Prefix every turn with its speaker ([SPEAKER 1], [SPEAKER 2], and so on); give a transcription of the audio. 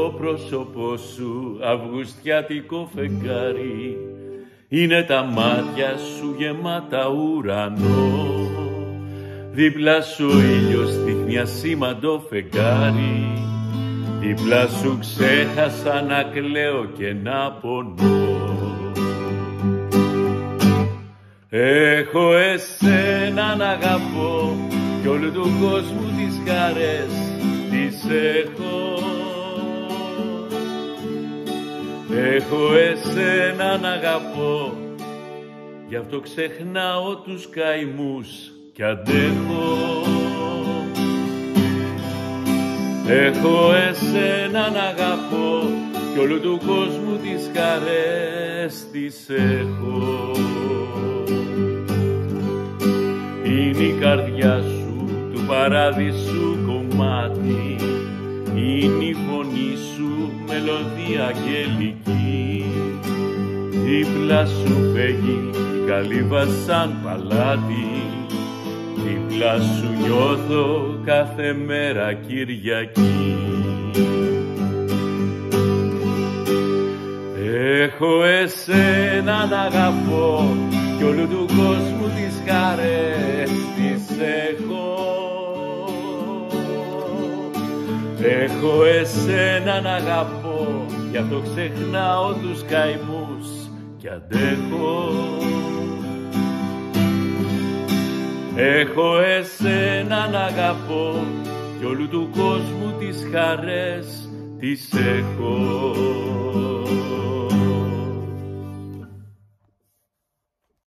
[SPEAKER 1] το πρόσωπό σου αυγουστιάτικο φεγγάρι, είναι τα μάτια σου γεμάτα ουρανό, δίπλα σου ο ήλιος δείχνει ασήμαντο φεγγάρι, δίπλα σου ξέχασα να κλαίω και να πονώ. Έχω εσένα να αγαπώ κι όλου του κόσμου τις χαρές τις έχω. Έχω εσένα να αγαπώ, γι' αυτό ξεχνάω τους καημούς κι αντέχω. Έχω εσένα να αγαπώ κι όλου του κόσμου τις χαρές τις έχω. Είναι η καρδιά σου του παράδεισου κομμάτι, είναι η φωνή σου μελωδία αγγελική, δίπλα σου φεύγει η καλύβα σαν παλάτι, δίπλα σου νιώθω κάθε μέρα Κυριακή. Έχω εσένα να αγαπώ κι όλου του κόσμου τις χαρές τις έχω. Έχω εσένα να αγαπώ, γι' αυτό ξεχνάω τους καημούς κι αντέχω. Έχω εσένα να αγαπώ κι όλου του κόσμου τις χαρές τις έχω.